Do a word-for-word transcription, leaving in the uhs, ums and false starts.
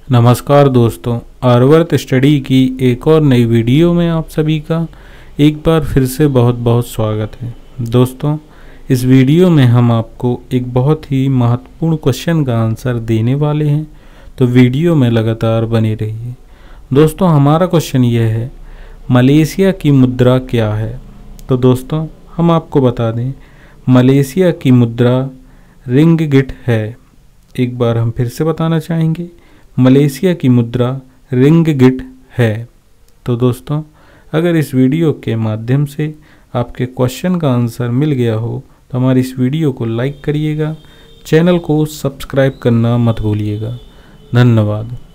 नमस्कार दोस्तों, आर्यवर्त स्टडी की एक और नई वीडियो में आप सभी का एक बार फिर से बहुत बहुत स्वागत है। दोस्तों, इस वीडियो में हम आपको एक बहुत ही महत्वपूर्ण क्वेश्चन का आंसर देने वाले हैं, तो वीडियो में लगातार बने रहिए। दोस्तों, हमारा क्वेश्चन यह है, मलेशिया की मुद्रा क्या है? तो दोस्तों, हम आपको बता दें, मलेशिया की मुद्रा रिंगगिट है। एक बार हम फिर से बताना चाहेंगे, मलेशिया की मुद्रा रिंगगिट है। तो दोस्तों, अगर इस वीडियो के माध्यम से आपके क्वेश्चन का आंसर मिल गया हो तो हमारी इस वीडियो को लाइक करिएगा, चैनल को सब्सक्राइब करना मत भूलिएगा। धन्यवाद।